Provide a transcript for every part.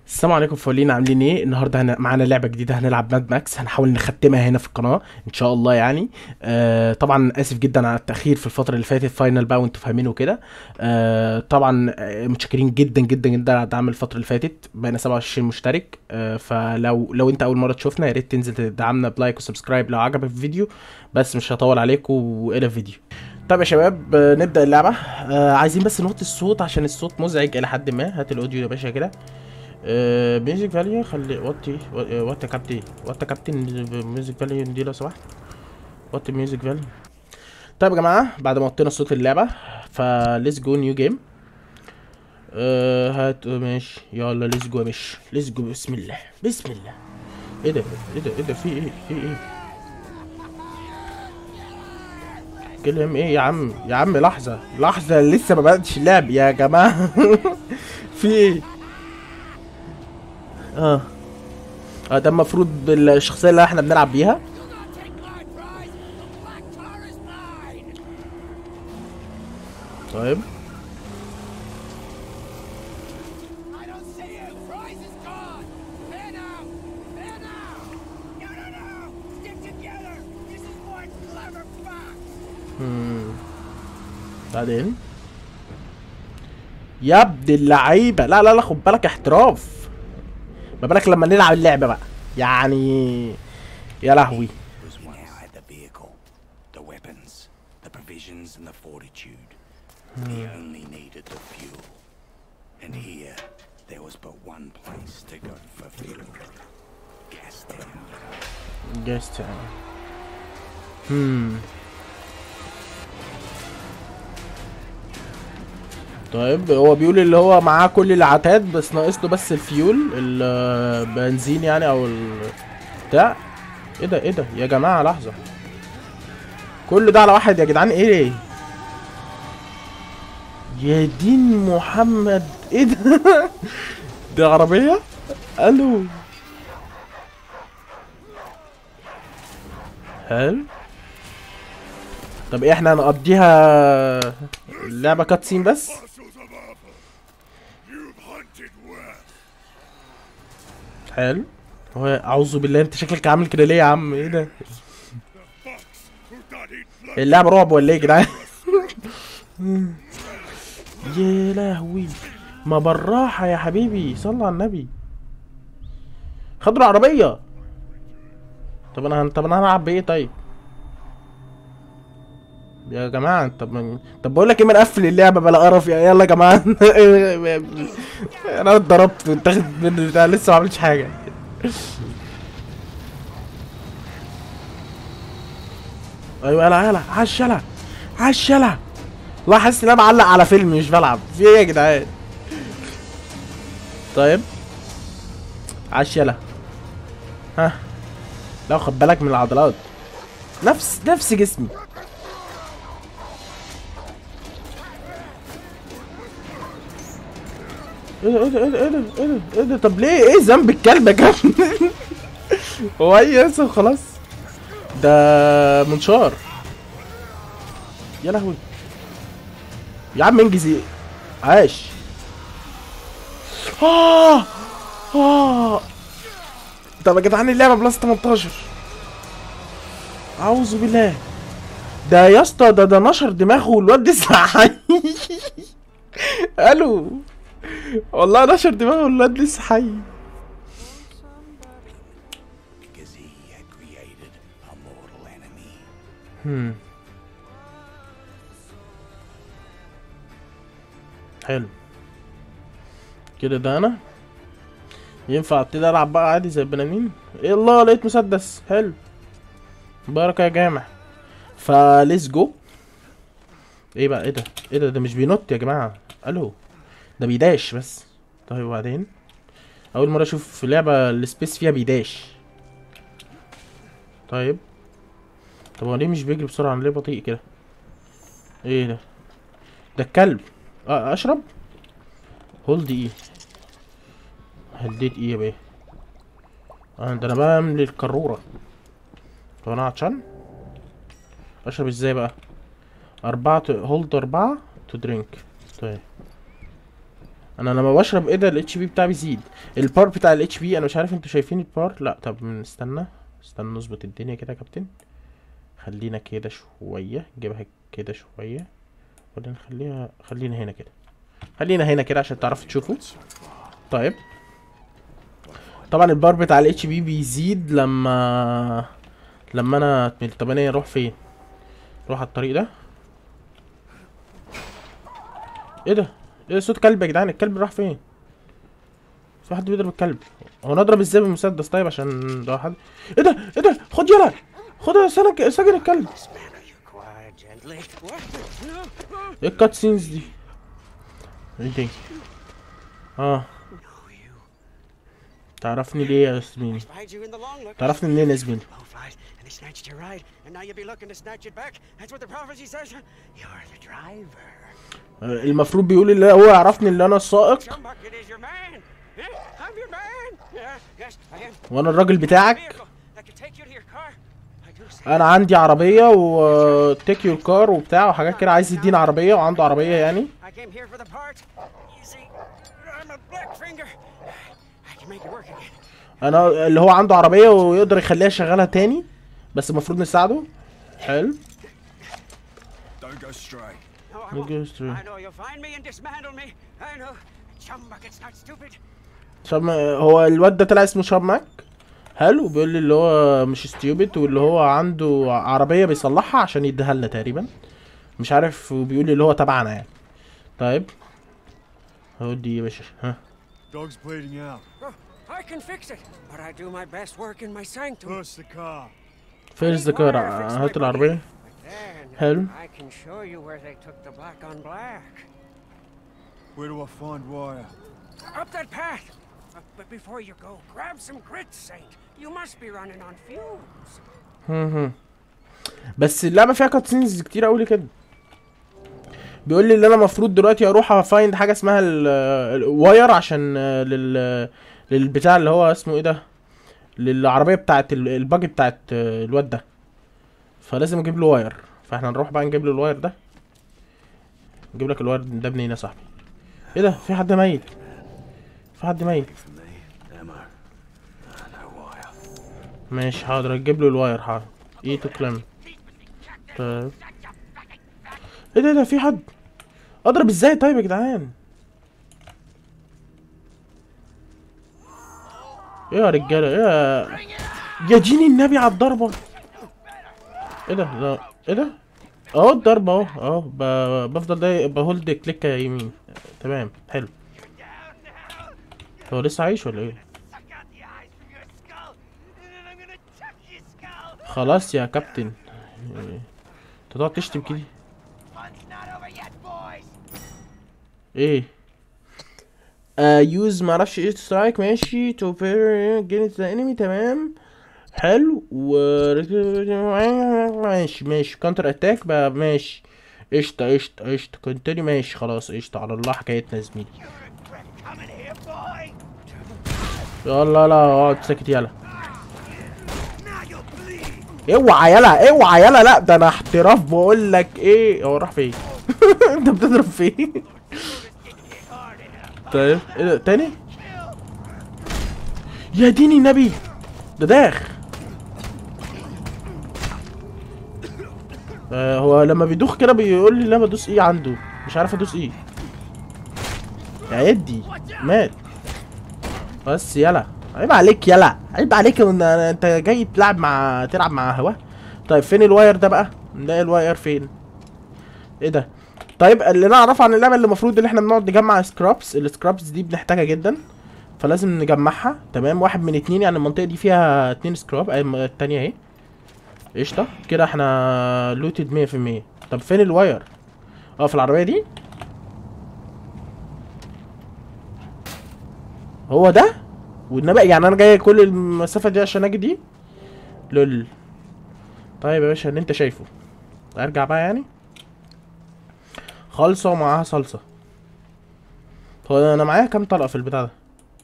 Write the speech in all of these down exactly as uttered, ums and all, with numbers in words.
السلام عليكم فولين، عاملين ايه؟ النهارده هن... معانا لعبه جديده، هنلعب ماد ماكس. هنحاول نختمها هنا في القناه ان شاء الله يعني. آه طبعا اسف جدا على التاخير في الفتره اللي فاتت، فاينل بقى وانتوا فاهمين وكده. آه طبعا آه، متشكرين جدا جدا جدا على الدعم الفتره اللي فاتت، بقينا سبعة وعشرين مشترك. آه فلو لو انت اول مره تشوفنا يا ريت تنزل تدعمنا بلايك وسبسكرايب لو عجبك الفيديو. بس مش هطول عليكم والى الفيديو. طيب يا شباب، آه، نبدا اللعبه. آه عايزين بس نوطي الصوت عشان الصوت مزعج الى حد ما. هات الاوديو يا باشا كده. ميوزك فاليو خلي وطي. وات كابتن وات كابتن ميوزك فاليو دي لو سمحت. وات ميوزك فاليو. طيب يا جماعه، بعد ما وطينا صوت اللعبه فليتس جو نيو جيم. هات ماشي، يلا ليتس جو يا باشا، ليتس جو. بسم الله بسم الله. ايه ده ايه ده ايه ده في ايه في ايه؟ كلم ايه يا عم يا عم؟ لحظه لحظه، لسه ما بدأتش اللعب يا جماعه. في ايه؟ اه اه ده المفروض الشخصيه اللي احنا بنلعب بيها. طيب مم. بعدين يا ابن اللعيبه، لا لا لا، خد بالك احتراف. ما بالك لما نلعب اللعبه بقى يعني. يا لهوي. جاست امم طيب هو بيقول اللي هو معاه كل العتاد، بس ناقص له بس الفيول، البنزين يعني، او البتاع. ايه ده ايه ده يا جماعه؟ لحظه، كل ده على واحد يا جدعان؟ ايه يا دين محمد؟ ايه ده؟ دي عربيه؟ الو. حلو. طب إيه، احنا هنقضيها اللعبة كاتسين بس؟ حلو. هو اعوذ بالله، انت شكلك عامل كده ليه يا عم؟ ايه ده؟ اللعبة رعب ولا ايه يا جدعان؟ يا لهوي، ما بالراحة يا حبيبي، صلى على النبي. خدوا العربية. طب انا هن... طب انا هلعب بايه طيب؟ يا جماعة طب من... طب بقول لك ايه، ما نقفل اللعبة بلا قرف يا يلا يا جماعة. انا اتضربت واتاخد مني بتاع، لسه ما عملتش حاجة. ايوه يلا يلا، عش يلا عش يلا. والله حاسس ان انا معلق على فيلم مش بلعب. في ايه يا جدعان؟ طيب عش يلا. ها، لا خد بالك من العضلات، نفس نفس جسمي. ايه ده ايه ده ايه ده ايه ده ايه ده ايه ده؟ طب ليه؟ ايه ذنب الكلب يا كابتن؟ هو اي اسف خلاص. ده منشار. يا لهوي يا عم انجز ايه. عاش. اه اه. طب يا جدعان اللعبه بلس تمنتاشر. اعوذ بالله. ده يا اسطى، ده ده نشر دماغه والواد لسه حي. الو. والله نشر دماغه والواد لسه حي. هم. حلو كده. ده انا ينفع ابتدي العب بقى عادي زي البنانين؟ ايه الله، لقيت مسدس حلو. بركه يا جامع. فليتس جو. ايه بقى؟ ايه ده ايه ده؟ ده مش بينط يا جماعه. الو، ده بيداش بس. طيب وبعدين؟ اول مره اشوف في لعبه السبيس فيها بيداش. طيب طب هو ليه مش بيجري بسرعه؟ ليه بطيء كده؟ ايه ده؟ ده الكلب. اه اشرب. هولد ايه؟ هديت ايه يا بيه؟ اه ده انا بعمل الكروره. طب انا عطشان. اشرب ازاي بقى؟ اربعة هولد، اربعة تو درينك. طيب انا لما بشرب ايه ده الاتش بي بتاعي بيزيد. البار بتاع الاتش بي انا مش عارف انتوا شايفين البار؟ لا طب استنى استنى نظبط الدنيا كده يا كابتن. خلينا كده شويه، نجيبها كده شويه، ولا نخليها، خلينا هنا كده، خلينا هنا كده عشان تعرفوا تشوفوا. طيب طبعا البار بتاع الاتش بي بيزيد لما لما انا اتمل. طب انا اروح فين؟ اروح على الطريق ده. ايه ده؟ ايه ده صوت كلب يا جدعان؟ الكلب راح فين؟ في حد بيضرب الكلب. هو نضرب ازاي بالمسدس طيب عشان ده حد؟ ايه ده؟ ايه ده؟ خد يلا، خد سجن سجن الكلب. ايه الكات سينز دي؟ ايه دي؟ اه تعرفني ليه يا زميلي؟ تعرفني منين يا زميلي؟ المفروض بيقول اللي هو يعرفني اللي انا السائق وانا الراجل بتاعك. انا عندي عربيه وتيك يور كار وبتاع وحاجات كده، عايز يدينا عربيه وعنده عربيه يعني. انا اللي هو عنده عربيه ويقدر يخليها يشغلها تاني، بس المفروض نساعده. حلو. شاب هو الواد ده طلع اسمه شاب ماك. حلو. بيقول لي اللي هو مش ستيوبد واللي هو عنده عربيه بيصلحها عشان يديها لنا تقريبا، مش عارف. وبيقول لي اللي هو تبعنا يعني. طيب هو دي يا باشا. ها Dog's bleeding out. I can fix it, but I do my best work in my sanctum. Push the car. First the car. هات العربية. حلو. I can show you where they took the black on black. Where do I find wire? Up that path. Uh, but before you go, grab some grit, Saint. You must be running on fumes. هم بس اللعبة فيها كاتسينز كتير قوي كده. بيقول لي ان انا المفروض دلوقتي اروح افايند حاجه اسمها الواير عشان لل للبتاع اللي هو اسمه ايه ده، للعربيه بتاعه الباجي بتاعه الواد ده، فلازم اجيب له واير. فاحنا نروح بقى نجيب له الواير ده. نجيب لك الواير ده منين يا صاحبي؟ ايه ده؟ في حد ميت، في حد ميت. ماشي حاضر اجيب له الواير. حاضر. ايه تكلم. طيب ايه ده؟ ده في حد. اضرب ازاي طيب يا جدعان؟ ايه يا رجاله؟ ايه يا ديني النبي على الضربه؟ ايه ده؟ لا ايه ده؟ اهو الضربه اهو اهو. بفضل ده بهولد كليك يمين. تمام حلو. هو لسه عايش ولا ايه؟ خلاص يا كابتن انت تقعد تشتم كده ايه؟ يوز معرفش ايه سترايك. ماشي. تو بير جينت ذا انمي. تمام حلو. و ماشي ماشي. كونتر اتاك بقى. ماشي قشطة قشطة قشطة. كونتينيو. ماشي خلاص قشطة. على الله حكايتنا يا زميلي. يلا لا اقعد ساكت يلا. اوعى يلا اوعى يلا. لا ده انا احتراف بقول لك ايه. هو راح فين؟ انت بتضرب فين؟ طيب ايه ده تاني؟ يا ديني النبي ده داخ. آه هو لما بيدوخ كده بيقول لي لا بدوس ايه عنده، مش عارف ادوس ايه. يا يدي مات. بس يلا عيب عليك يلا، عيب عليك. انت جاي تلعب مع تلعب مع هوا. طيب فين الواير ده بقى؟ نلاقي الواير فين؟ ايه ده؟ طيب اللي انا اعرفه عن اللعبه اللي المفروض ان احنا بنقعد نجمع سكرابس. السكرابس دي بنحتاجها جدا فلازم نجمعها. تمام. واحد من اتنين يعني المنطقه دي فيها اتنين سكراب. التانيه اهي. قشطه كده احنا لوتد مية في المية. طب فين الواير؟ اه في العربيه دي. هو ده والنبي يعني انا جاي كل المسافه دي عشان اجي دي. لول. طيب يا باشا اللي انت شايفه. ارجع بقى يعني. خالصه ومعاها صلصه. هو انا معايا كام طلقه في البتاع ده؟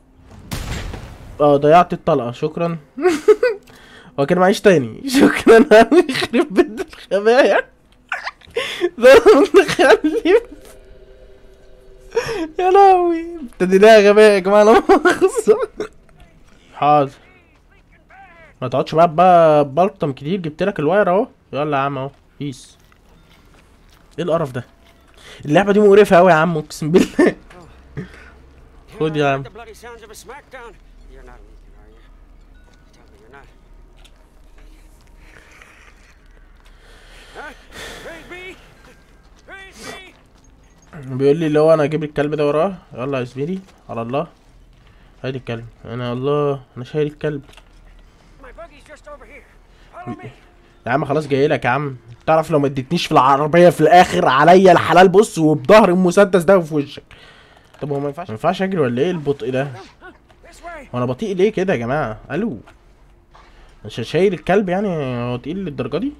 اه ضيعت الطلقه. شكرا. هو كان معيش تاني. شكرا. يخرب بيت الخبايا. ده متخلف. يا لهوي ابتديناها غباء يا جماعه. انا حاضر ما تقعدش بقى بقى بلطم كتير، جبت لك الواير اهو. يلا يا عم اهو بيس. ايه القرف ده؟ اللعبه دي مقرفه قوي يا عم اقسم بالله. خد يا عم. بيقول لي اللي هو انا اجيب الكلب ده وراه. يلا يا زميلي على الله. هادي الكلب. انا الله انا شايل الكلب يا عم. خلاص جاي لك يا عم. تعرف لو ما اديتنيش في العربيه في الاخر عليا الحلال بص، وبظهر المسدس ده في وشك. طب هو ما ينفعش ما ينفعش اجري ولا ايه البطء ده؟ وانا بطيء ليه كده يا جماعه؟ الو مش شايل الكلب يعني هو تقيل للدرجه دي؟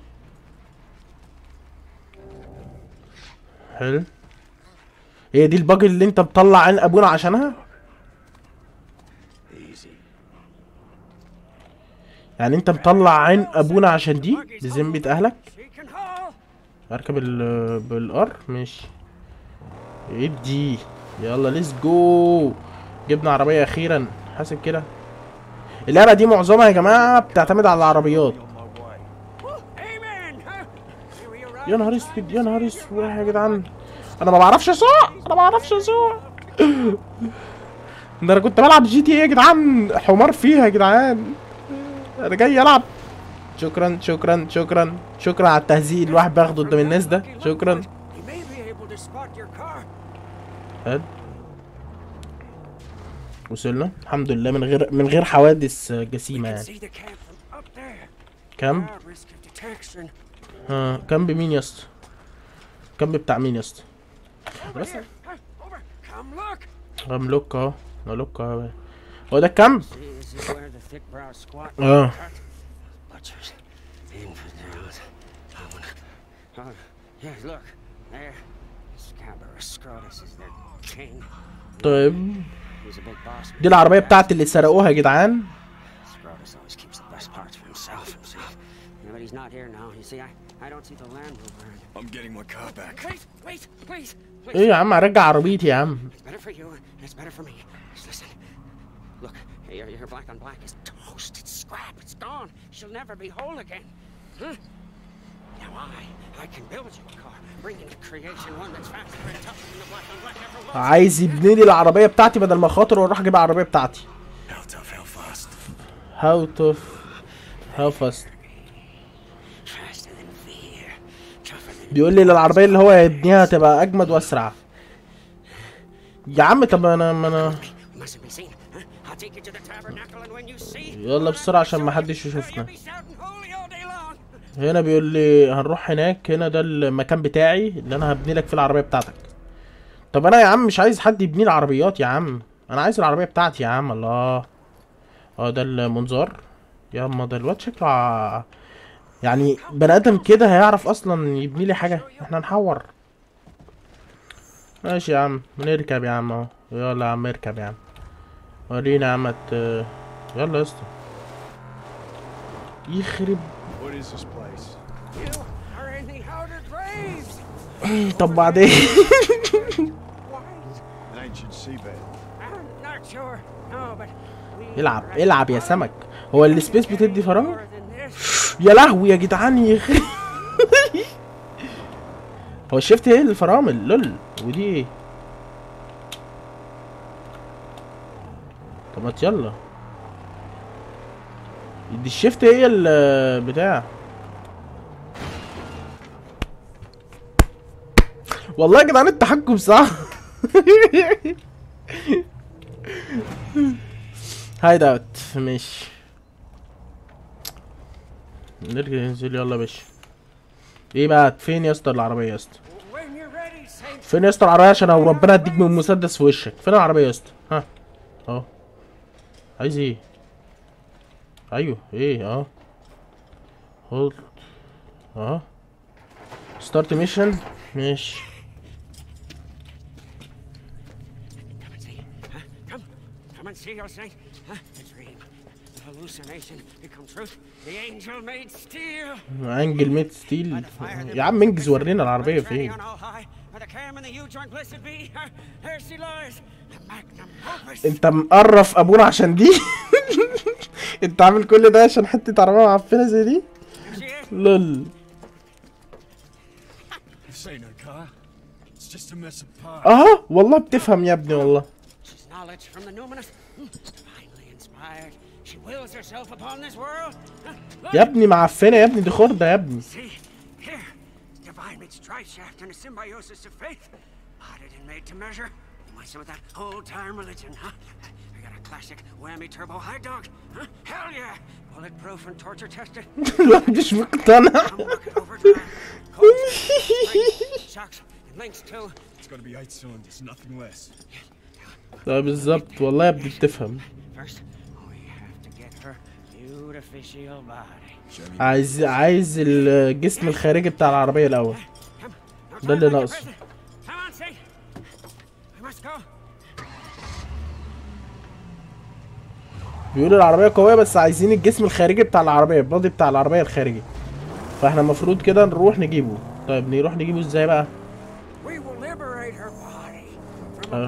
حلو. هي دي الباج اللي انت مطلع عين ابونا عشانها؟ يعني انت مطلع عين ابونا عشان دي بذمة اهلك؟ اركب ال بالار ماشي. ادي يلا ليتس جو. جبنا عربية اخيرا. حاسب كده. اللعبة دي معظمها يا جماعة بتعتمد على العربيات. يا نهار اسود يا نهار اسود يا جدعان. انا ما بعرفش اسوق انا ما بعرفش اسوق. ده انا كنت بلعب جي تي ايه يا جدعان حمار فيها يا جدعان. انا جاي العب. شكرا شكرا شكرا شكرا على التهزيق الواحد بياخده قدام الناس ده. شكرا. هاد وصلنا الحمد لله من غير من غير حوادث جسيمه يعني. كامب. ها كامب مين يا اسطى؟ كامب بتاع مين يا اسطى؟ بس كام لوك اهو. لوك اهو. هو ده الكامب؟ اه طيب دي العربية بتاعتي اللي سرقوها يا جدعان. ايه يا عم ارجع عربيتي يا عم. عايز يبني لي العربية بتاعتي بدل ما خاطر واروح اجيب العربية بتاعتي. How tough how fast. بيقول لي العربية اللي هو هيبنيها تبقى اجمد واسرع. يا عم طب انا ما انا يلا بسرعة عشان ما حدش يشوفنا. هنا بيقول لي هنروح هناك. هنا ده المكان بتاعي اللي انا هبني لك فيه العربية بتاعتك. طب انا يا عم مش عايز حد يبني لي عربيات يا عم. انا عايز العربية بتاعتي يا عم. الله اه ده المنظار. يا اما ده الواد شكله ع... يعني بني ادم كده هيعرف اصلا يبني لي حاجة؟ احنا نحور. ماشي يا عم نركب يا عم اهو. يلا يا عم اركب يا عم. ورينا يا عم ت... يلا يا اسطى. يخرب. طب بعدين العب العب يا سمك. هو السبيس بتدي فرامل؟ يا لهوي يا جدعان يخرب. هو الشيفت ايه الفرامل لول ودي ايه؟ طب ما يلا دي الشيفت هي البتاع. والله يا جدعان التحكم صح. هايد اوت ماشي. نرجع ننزل يلا يا باشا. ايه بقى فين يا اسطى العربيه يا اسطى؟ فين يا اسطى العربيه عشان لو ربنا اديك من مسدس في وشك؟ فين العربيه يا اسطى؟ ها اهو. عايز ايه؟ ايوه ايه اه هولد اه ستارت ميشن ماشي. انجل ميد ستيل. يا عم انجز ورينا العربيه فين. انت مقرف ابونا عشان دي. انت عامل كل ده عشان حته عربيه معفنه زي دي. لول. اه والله بتفهم يا ابني والله. يا ابني معفنه يا ابني، دي خرده يا ابني. لا مش مقتنع. لا بالظبط والله يا ابني بتفهم. عايز عايز الجسم الخارجي بتاع العربية الأول، ده اللي ناقصه. بيقولوا العربية قوية بس عايزين الجسم الخارجي بتاع العربية، البادي بتاع العربية الخارجي، فاحنا المفروض كده نروح نجيبه. طيب نروح نجيبه ازاي بقى؟ اه.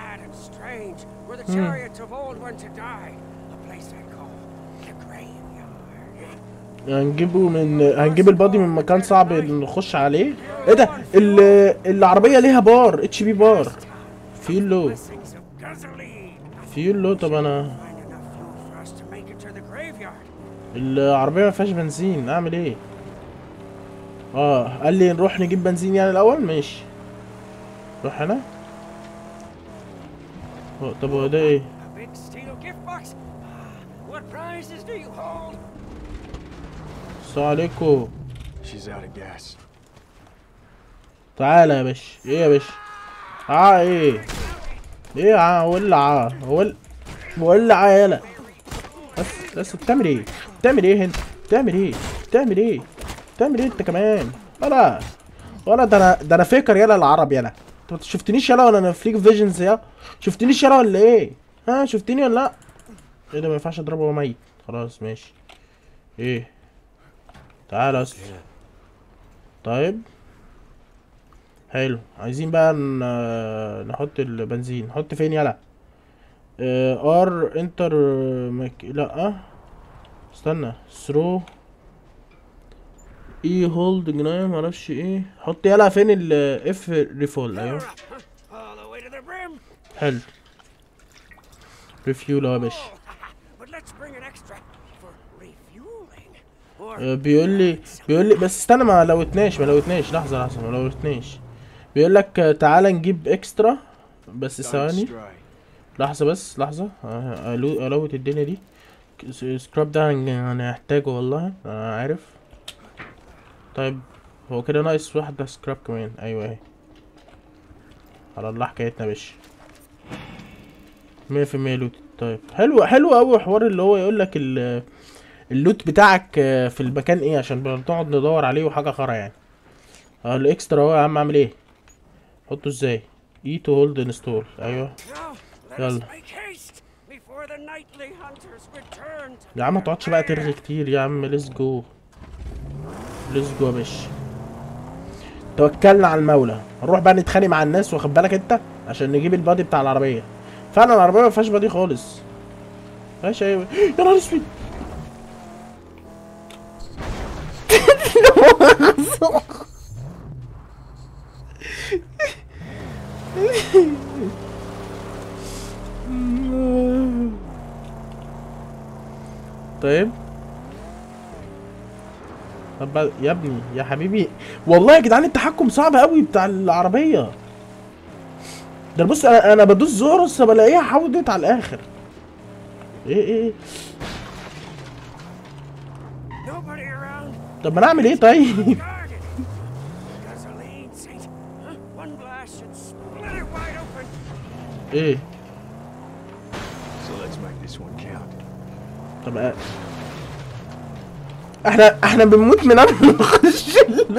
هنجيبه من هنجيب البادي من مكان صعب نخش عليه. ايه ده؟ ال... العربية ليها بار اتش بي بار. فيول لو فيول لو. طب انا العربية ما فيهاش بنزين، اعمل ايه؟ اه قال لي نروح نجيب بنزين يعني الاول. ماشي روح هنا. طب هو ده ايه؟ السلام عليكم. تعالى يا باشا. ايه يا باشا؟ اه ايه ايه اه ولع ول ولع يالا. بس بس بتعمل ايه؟ بتعمل ايه انت؟ بتعمل ايه؟ بتعمل ايه؟ بتعمل ايه انت كمان؟ ولا ولا ده انا ده انا فاكر يالا العرب يالا. انت ما شفتنيش يالا ولا انا في ليج فيجنز يا؟ شفتنيش يالا ولا ايه؟ ها شفتني ولا لا؟ ايه ده؟ ما ينفعش اضربه وهو ميت. خلاص ماشي. ايه تعالى اصل. طيب حلو. عايزين بقى نحط البنزين. نحط فين يالا؟ اه ار انتر مك... لا استنى. ثرو اي هولد جنايه معرفش ايه. حط يالا فين ال اف ريفول. ايوه حلو. ريفيول اهو يا باشا. آه بيقول لي بيقول لي بس استنى ما لوتناش ما لوتناش لحظه لحظه ما لوتناش. بيقول لك تعالى نجيب اكسترا. بس ثواني لحظه بس لحظه. آه الوت الدنيا دي. سكراب ده هنحتاجه والله انا عارف. طيب هو كده ناقص واحده سكراب كمان. ايوه اهي. على الله حكايتنا يا باشا. مية في المية لوت. طيب حلو حلو قوي حوار اللي هو يقول لك اللوت بتاعك في المكان ايه عشان بنقعد ندور عليه وحاجه خرا يعني. اه الاكسترا اهو يا عم. اعمل ايه؟ حطه ازاي؟ اي تو هولد انستول. ايوه يلا يا عم. ما تقعدش بقى ترغي كتير يا عم. ليتس جو ليتس جو يا باشا. توكلنا على المولى. نروح بقى نتخانق مع الناس واخد بالك انت عشان نجيب البادي بتاع العربيه. فعلا العربيه ما فيهاش بادي خالص. مفيهاش ايه. يا نهار اسود. طيب طب يا ابني يا حبيبي والله يا جدعان التحكم صعب قوي بتاع العربيه ده. بص انا انا بدوس زور بس بلاقيها حودت على الاخر. ايه ايه طب ما انا اعمل ايه طيب؟ ايه طب أ... احنا احنا بنموت من قبل ما نخش.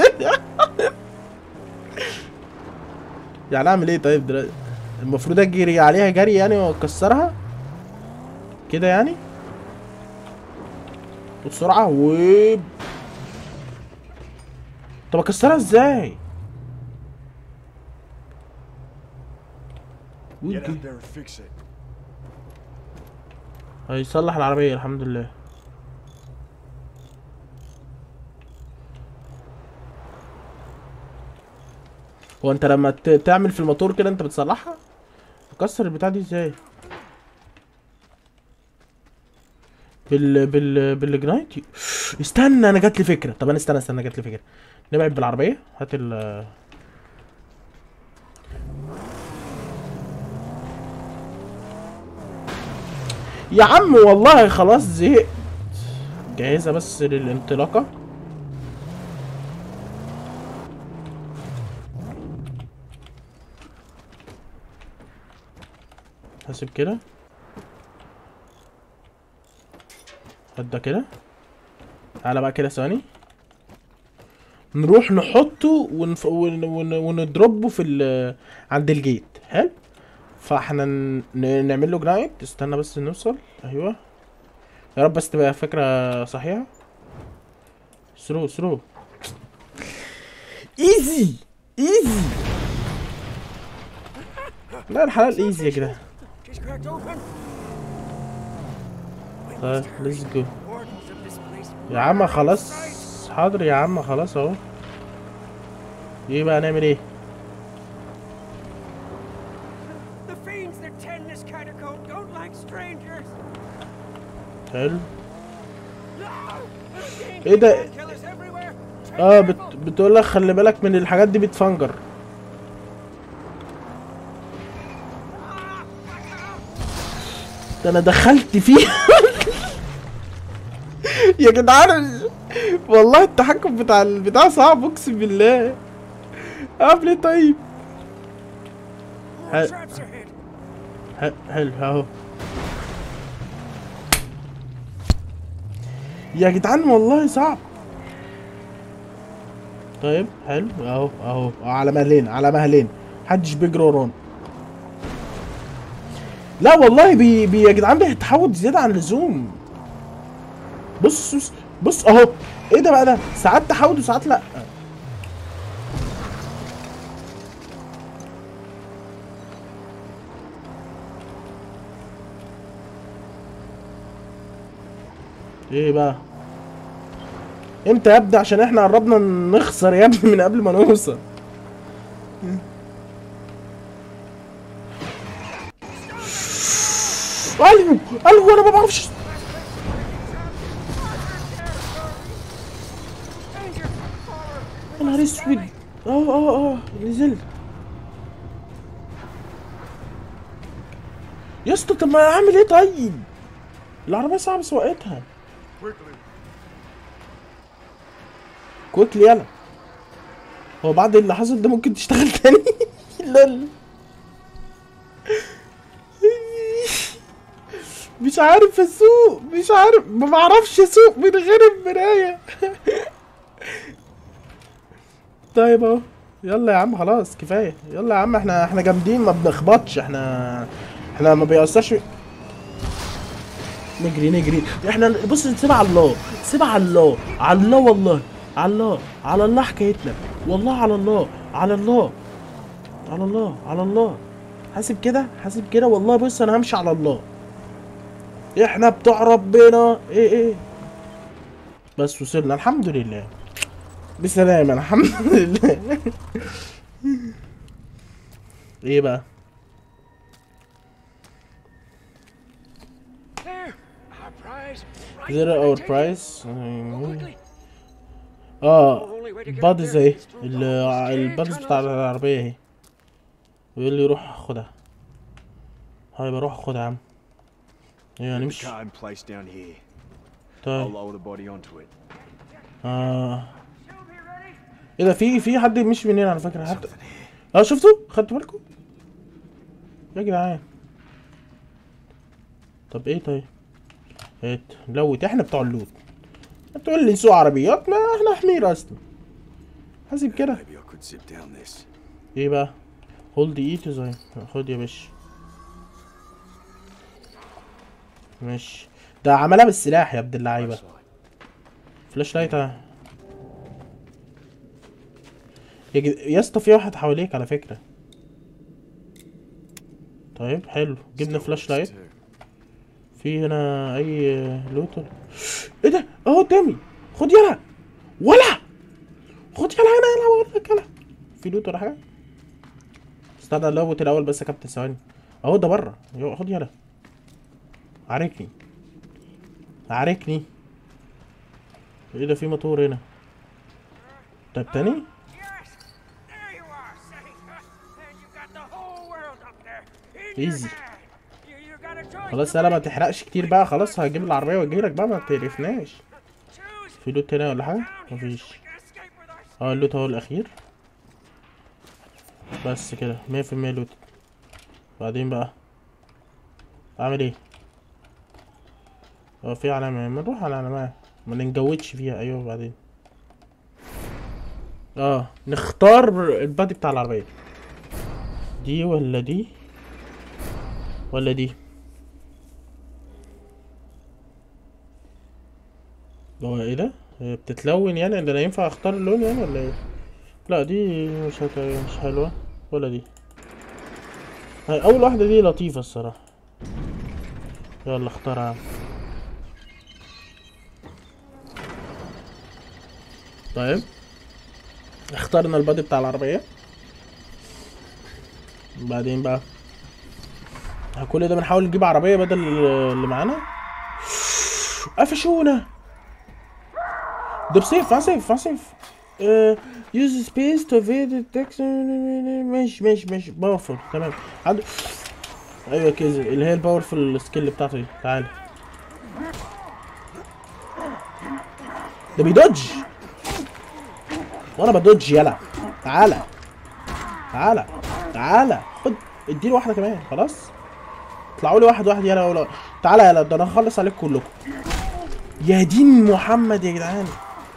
يعني اعمل ايه طيب دلوقتي؟ المفروض اجري عليها جري يعني واكسرها كده يعني. بسرعه و طب اكسرها ازاي؟ Get out there and fix it. هيصلح العربيه الحمد لله. هو انت لما ت- تعمل في الموتور كده انت بتصلحها؟ تكسر البتاع دي ازاي؟ بال بال بالجنايت. استنى انا جات لي فكره. طب انا استنى استنى جات لي فكره. نبعد بالعربيه. هات ال يا عم والله خلاص زهقت. جاهزه بس للانطلاقه. هسيب كده. هات ده كده. تعالى بقى كده ثواني. نروح نحطه ونف... ون... ون... ونضربه في ال... عند الجيت. حلو. فاحنا ن... نعمل له جنايت. استنى بس نوصل. ايوه يا رب بس تبقى فكرة صحيحة. ثرو ثرو ايزي ايزي. لا الحلال ايزي يا جدعان. She's cracked open. طيب ليتس جو يا عم. خلاص حاضر يا عم. خلاص اهو. ايه بقى نعمل ايه؟ The fiends that tend this catacomb don't like strangers. حلو. No! ايه ده؟ Killers everywhere. Take اه careful. بت... بتقول لك خلي بالك من الحاجات دي بتفنجر. ده انا دخلت فيه. يا جدعان والله التحكم بتاع البتاع صعب اقسم بالله. اعمل ايه طيب؟ More ه- traps ahead. ح- حلو اهو. يا جدعان والله صعب. طيب حلو اهو اهو على مهلين على مهلين. محدش بيجري ورانا. لا والله بي, بي يا جدعان بيتحول زياده عن اللزوم. بص بص بص اهو. ايه ده بقى ده؟ ساعات تحول وساعات لا. ايه بقى؟ امتى يا ابني؟ عشان احنا قربنا نخسر يا ابني من قبل ما نوصل. ايوه ايوه انا ما بعرفش. يا نهار اسود. اه اه اه نزلت. يا اسطى طب ما اعمل ايه طيب؟ العربية صعب سواقتها. Quickly. كويكلي يلا. هو بعد اللي حصل ده ممكن تشتغل تاني؟ لا مش عارف اسوق. مش عارف ما بعرفش اسوق من غير المراية. طيب اهو. يلا يا عم خلاص كفاية. يلا يا عم احنا احنا جامدين ما بنخبطش. احنا احنا ما بيأثرش. نجري نجري احنا. بص نسيبها على الله. سيبها على الله. على الله والله. على الله على الله حكايتنا. والله على الله على الله على الله على الله. حاسب كده حاسب كده والله. بص انا همشي على الله. احنا بتوع ربنا. ايه ايه بس وصلنا الحمد لله بسلامة الحمد لله. ايه بقى؟ There. Our prize. Right. Zero our Take it. price. Go quickly. اه Only way to get up بادز there اهي. is through ال- those البادز cave بتاع tunnels. العربية اهي. بيقول لي روح خدها. هاي بروح خدها يا عم. ايه Get the هنمشي. car in place down here. I'll طيب lower the body onto it. اه Shoot me ready. ايه ده؟ في في حد مشي من هنا على فكرة حتى. Something here. اه شفتوا؟ خدتوا بالكم؟ يا جدعان. طب ايه طيب؟ هات لوت. احنا بتوع اللوت. هتقول لي نسوق عربيات؟ ما احنا حمير اصلا. حاسب كده. Maybe I could zip down this. ايه بقى؟ هولد اي تو زي. خد يا باشا. ماشي. ده عملها بالسلاح يا ابن اللعيبة. Right side. فلاش لايت اهي. يا جد- يا اسطى في واحد حواليك على فكرة. طيب حلو، جبنا فلاش لايت. في هنا اي لوتر؟ ايه ده؟ اهو قدامي. خد يلا ولا خد يلا هنا يلا بقول لك يلا. في لوت ولا حاجة؟ استنى اللوت الاول بس يا كابتن ثواني. اهو ده بره، يو- خد يلا. عاركني عاركني. ايه ده؟ في موتور هنا. طيب تاني. Yes! There you are, safe! And you got the whole world up there in your ايزي. hand! You, you got a choice خلاص to يلا ما make. تحرقش كتير بقى، خلاص هجيب العربية واجيلك بقى، ما تقرفناش. Choose في لوت هنا ولا حاجة؟ down here مفيش. so we can escape with our اه اللوت اهو الاخير. بس كده مية في المية لوت. بعدين بقى اعمل ايه؟ اه في علامة، ما نروح على العلامات ما ننجودش فيها. ايوه بعدين اه نختار البادي بتاع العربية دي ولا دي ولا دي. هو ايه ده؟ هي بتتلون يعني؟ ده انا ينفع اختار اللون يعني ولا ايه؟ لا دي مش هت... مش حلوة. ولا دي. هاي اول واحدة دي لطيفة الصراحة. يلا اختارها. طيب اخترنا البادي بتاع العربية. بعدين بقى كل ده بنحاول نجيب عربية بدل اللي معانا. قفشونا. ده بسيف مع سيف مع سيف. يوز سبيس تو evade التكس. ماشي ماشي ماشي باورفول تمام. عنده ايوه كده اللي هي الباورفول سكيل بتاعته دي. تعالى ده بيدوج وانا بدوج. يلا تعالى تعالى تعالى خد اديله واحده كمان. خلاص اطلعوا لي واحد واحد يلا ولا تعالى يلا. ده انا هخلص عليكم كلكم. يا دين محمد يا جدعان.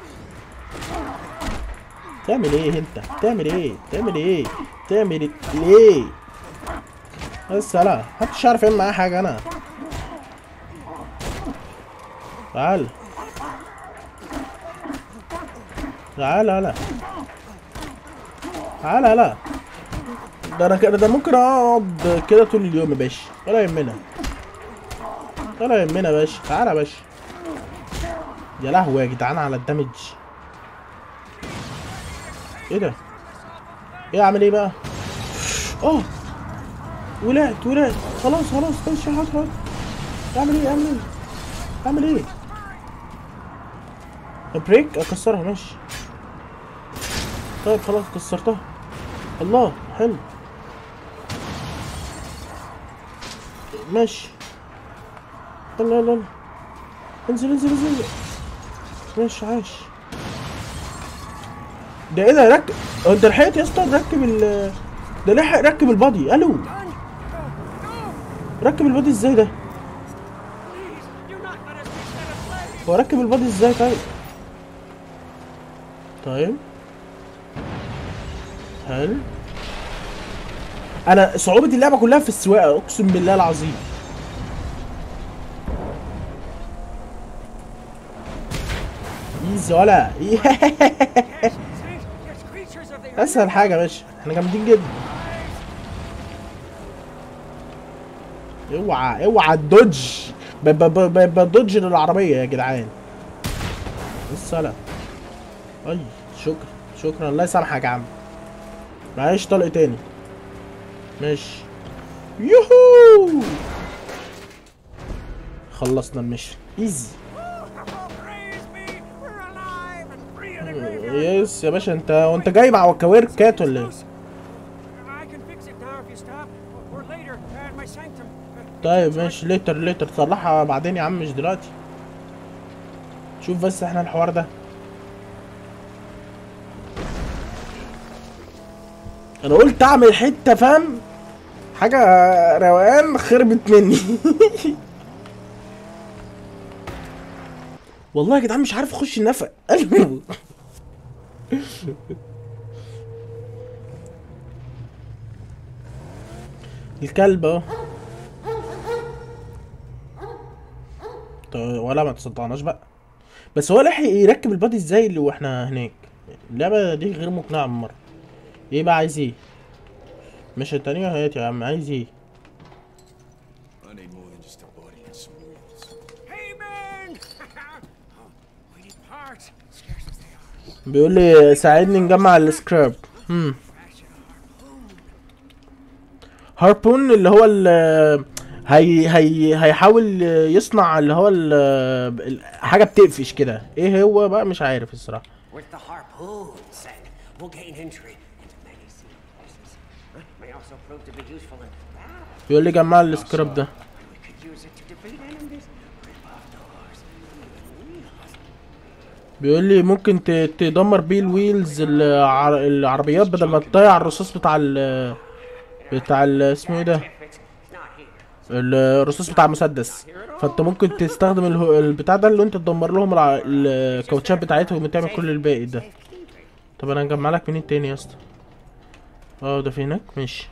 تعمل ايه انت؟ تعمل ايه؟ تعمل ايه؟ تعمل ايه؟ ليه؟ بس لا محدش عارف يعمل معايا حاجه. انا تعال تعال يلا تعال يلا. ده انا كده ده ممكن اقعد كده طول اليوم يا باشا ولا يهمنا ولا يهمنا يا باشا. تعالى يا باشا. يا لهوي يا جدعان على الدمج. ايه ده؟ ايه اعمل ايه بقى؟ اه ولعت ولعت. خلاص خلاص خش حط حط. اعمل ايه اعمل ايه اعمل ايه؟ بريك اكسرها ماشي. طيب خلاص كسرتها. الله حلو ماشي. يلا يلا يلا انزل انزل انزل. ماشي عاش. ده ايه ده؟ ركب. هو انت لحقت يا اسطى نركب ال ده لحق ركب البادي. الو ركب البادي ازاي ده؟ هو ركب البادي ازاي؟ طيب طيب حلو. انا صعوبة اللعبة كلها في السواقة اقسم بالله العظيم. ايزي ولا اسهل حاجة يا باشا. احنا جامدين جدا. اوعى اوعى الدوج. بدوج للعربية يا جدعان. السلام. اي شكرا شكرا الله يسامحك يا عم. معلش طلق تاني. ماشي يوهو خلصنا المشن ايزي. يس يا باشا. انت وانت جاي مع وكاوير كات ولا ايه؟ طيب ماشي ليتر ليتر تصلحها بعدين يا عم مش دلوقتي. شوف بس احنا الحوار ده. انا قلت اعمل حته فاهم حاجه روقان خربت مني. والله يا جدعان مش عارف اخش النفق. الكلب اهو. طيب ولا ما تصدعناش بقى. بس هو لحق يركب البادي ازاي اللي واحنا هناك؟ اللعبة دي غير مقنعة بالمرة. ايه بقى عايز ايه؟ مش التانية هات يا عم، عايز ايه؟ I need more than just a body and some wheels. Hey, man! Oh, we need parts, scarce as they are. بيقول لي ساعدني نجمع السكراب. امم Fashion a harpoon. هاربون اللي هو ال هي هي هيحاول يصنع اللي هو ال حاجة بتقفش كده. ايه هو بقى؟ مش عارف الصراحة. With the harpoon, said, we'll gain entry into many secret places. Huh? May also prove to be useful in battle. بيقول لي جمع السكراب ده. We could use it to defeat enemies, rip off doors, even wheels. بيقول لي ممكن ت- تدمر بيه الويلز الع- العربيات بدل ما تضيع الرصاص بتاع ال بتاع ال اسمه ايه ده؟ If it's not here. الرصاص بتاع المسدس. فانت ممكن تستخدم اله- البتاع ده اللي انت تدمر لهم الع- الكاوتشات بتاعتهم وتعمل كل الباقي ده. طب انا هجمع لك منين تاني يا اسطى؟ اه ده في هناك ماشي.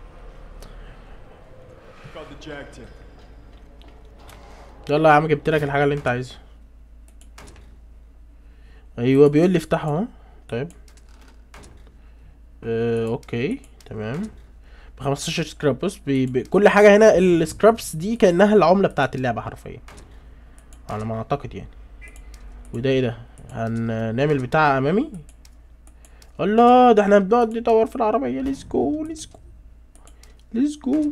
Got the jag tip. يلا يا عم جبت لك الحاجه اللي انت عايزها. ايوه بيقول لي افتحه اهو. طيب اه اوكي تمام. ب خمستاشر سكراب. بص بي بي كل حاجه هنا السكرابس دي كانها العمله بتاعت اللعبه حرفيا على ما اعتقد يعني. وده ايه ده؟ هنعمل بتاع امامي. الله ده احنا بنقعد ندور في العربيه. ليتس جو ليتس جو ليتس جو.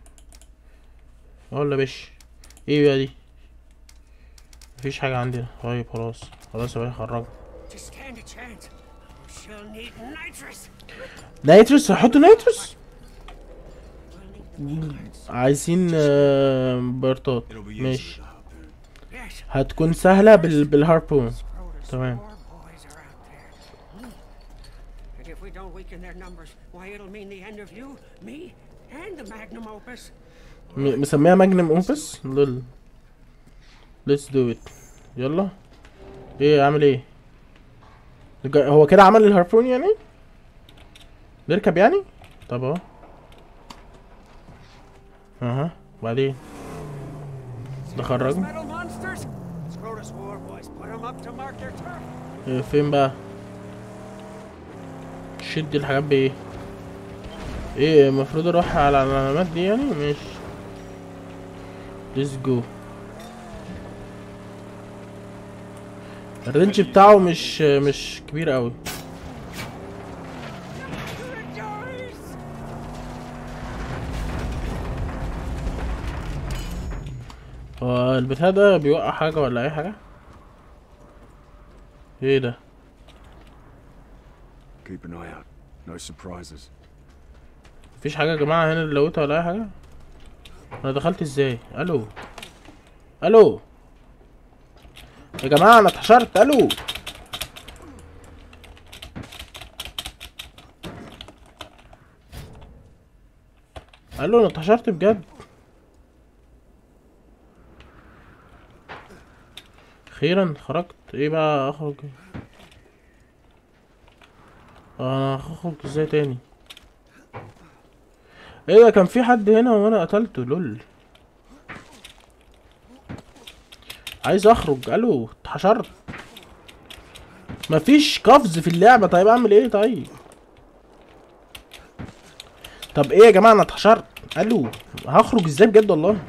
ولا بش ايه بقى دي؟ مفيش حاجه عندنا. طيب خلاص خلاص يا باشا خرجنا. To stand a chance, she'll need nitrous. نايتروس. هحط نايتروس. We'll need the عايزين آه، بارتات. It'll be useful ماشي. with the harpoon. Yes. هتكون سهلة بال... بالهاربون. Schroeder's تمام. four boys are out there. Hmm. And if we don't weaken their numbers, why it'll mean the end of you, me, and the magnum opus. م... مسميها ماجنم اوبس. لول. ليتس دو ات. يلا. ايه عامل ايه؟ الج- هو كده عمل الهاربون يعني؟ نركب يعني؟ طب اهو. اها وبعدين نخرجه. Metal monsters? Schroeder's war boys put them up to mark their turf. إيه فين بقى؟ شد الحاجات بايه؟ ايه المفروض اروح على العلامات دي يعني؟ ماشي. ليتس جو. الرينج بتاعه مش مش كبير قوي. هو البتاع ده بيوقع حاجة ولا اي حاجة؟ ايه ده؟ Keep an eye out. No surprises. مفيش حاجة يا جماعة هنا لوتها ولا اي حاجة؟ انا دخلت ازاي؟ الو الو يا جماعة انا اتحشرت. الو الو انا اتحشرت بجد. اخيرا خرجت. ايه بقى اخرج؟ انا هخرج ازاي تاني؟ ايه ده؟ كان في حد هنا وانا قتلته. لول. عايز اخرج. الو اتحشرت. مفيش قفز في اللعبة. طيب اعمل ايه طيب؟ طب ايه يا جماعة انا اتحشرت. الو هخرج ازاي بجد والله؟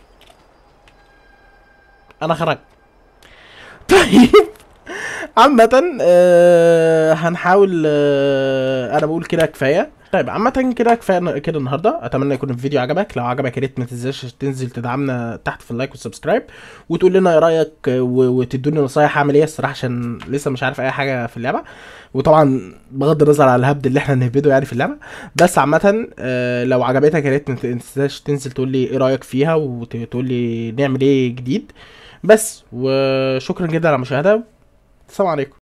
انا خرجت. طيب عامة آه هنحاول. آه انا بقول كده كفاية. طيب عامة كده كفاية كده النهارده. اتمنى يكون الفيديو عجبك. لو عجبك يا ريت ما تنساش تنزل تدعمنا تحت في اللايك والسبسكرايب وتقول لنا ايه رايك و- وتدوني نصايح اعمل ايه الصراحه عشان لسه مش عارف اي حاجه في اللعبه. وطبعا بغض النظر على الهبد اللي احنا نهبده يعني في اللعبه. بس عامه آه لو عجبتك يا ريت ما تنساش تنزل تقول لي ايه رايك فيها وتقول لي نعمل ايه جديد. بس وشكرا جدا على المشاهده. السلام عليكم.